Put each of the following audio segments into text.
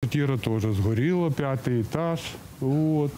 Квартира теж згоріла, 5-й етаж. От.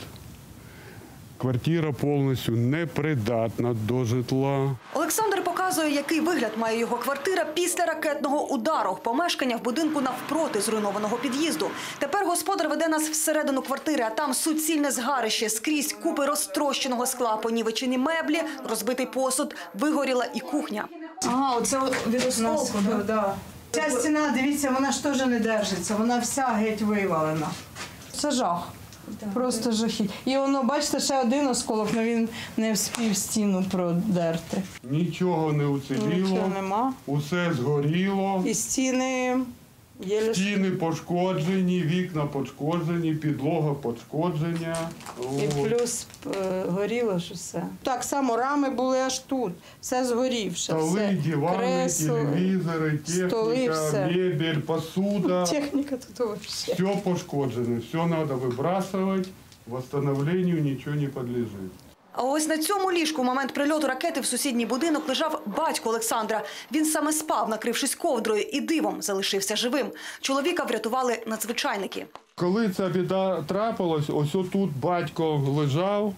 Квартира повністю непридатна до житла. Олександр показує, який вигляд має його квартира після ракетного удару. Помешкання в будинку навпроти зруйнованого під'їзду. Тепер господар веде нас всередину квартири, а там суцільне згарище. Скрізь купи розтрощеного скла, понівечені меблі, розбитий посуд, вигоріла і кухня. Ага, оце від осколку, да. Ця стіна, дивіться, вона ж теж не держиться, вона вся геть вивалена. Це жах. Просто жахіть. І воно, бачите, ще один осколок, але він не вспів стіну продерти. Нічого не уціліло, Нічого нема. усе згоріло. І стіни єлі... Стіни пошкоджені, вікна пошкоджені, підлога пошкоджена. І плюс горіло ж все. Так само рами були аж тут, все згорівше. Столи, все. дивани, Кресло, телевізори, столи, техніка, все. мебель, посуда. Техніка тут взагалі. Все пошкоджено, все треба вибрасувати, восстановлению нічого не підлежить. А ось на цьому ліжку в момент прильоту ракети в сусідній будинок лежав батько Олександра. Він саме спав, накрившись ковдрою, і дивом залишився живим. Чоловіка врятували надзвичайники. Коли ця біда трапилась, ось отут батько лежав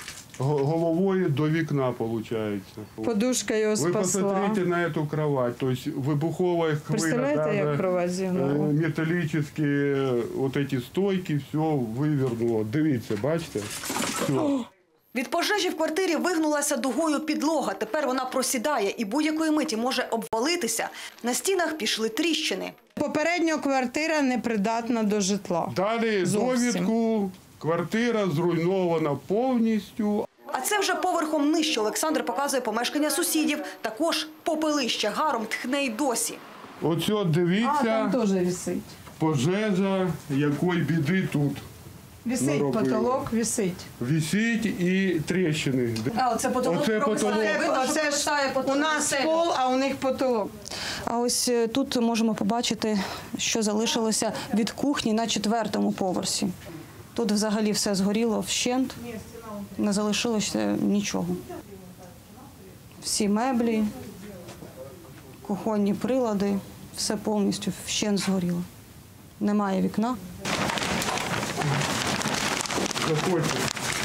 головою до вікна, виходить. Подушка його Ви спасла. посмотрите на цю кровать, тобто вибухова хвиля, Представляєте, як кровать зігнула? металічні от ці стойки, все вивернуло. Дивіться, бачите? Все. Від пожежі в квартирі вигнулася дугою підлога. Тепер вона просідає і будь-якої миті може обвалитися. На стінах пішли тріщини. Попередньо квартира непридатна до житла. Далі Зовсім. довідку, квартира зруйнована повністю. А це вже поверхом нижче. Олександр показує помешкання сусідів. Також попелище гаром тхне й досі. Оце дивіться, теж висить. пожежа, якої біди тут. Висить наробила. потолок, висить. Висить і тріщини. Оце потолок. Оце потолок. Оце ж у нас пол, а у них потолок. А ось тут можемо побачити, що залишилося від кухні на 4-му поверсі. Тут взагалі все згоріло вщент, не залишилося нічого. Всі меблі, кухонні прилади, все повністю вщент згоріло. Немає вікна. Заходьте.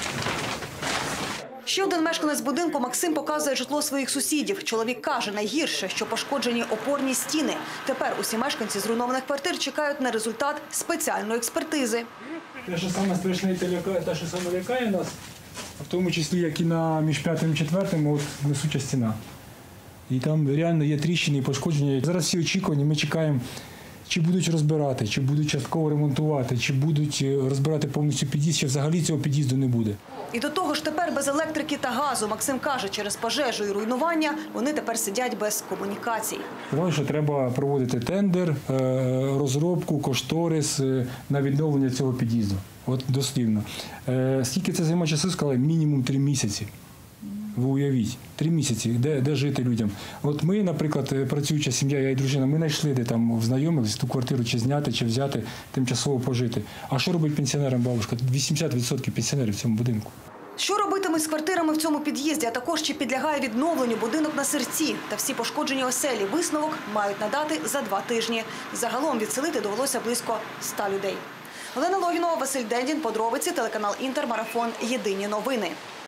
Ще один мешканець будинку Максим показує житло своїх сусідів. Чоловік каже, найгірше, що пошкоджені опорні стіни. Тепер усі мешканці зруйнованих квартир чекають на результат спеціальної експертизи. Те, що саме страшне, те, що саме лякає нас, в тому числі, як і між 5-м і 4-м, от несуча стіна. І там реально є тріщини і пошкодження. Зараз всі очікування, ми чекаємо, чи будуть розбирати, чи будуть частково ремонтувати, чи будуть розбирати повністю під'їзд, чи взагалі цього під'їзду не буде. І до того ж тепер без електрики та газу. Максим каже, через пожежу і руйнування вони тепер сидять без комунікацій. Сказали, що треба проводити тендер, розробку, кошторис на відновлення цього під'їзду. От дослівно. Скільки це займає часу, сказали, мінімум 3 місяці. Ви уявіть, 3 місяці, де жити людям. От ми, наприклад, працююча сім'я, я і дружина, ми знайшли, де там знайомились, ту квартиру чи зняти, чи взяти, тимчасово пожити. А що робить пенсіонерам бабушка? 80% пенсіонерів в цьому будинку. Що робитимуть з квартирами в цьому під'їзді, а також чи підлягає відновленню будинок на Сирці та всі пошкоджені оселі, висновок мають надати за 2 тижні. Загалом відселити довелося близько 100 людей. Олена Логінова, Василь Дендін, подробиці, телеканал Інтер, марафон «Єдині новини».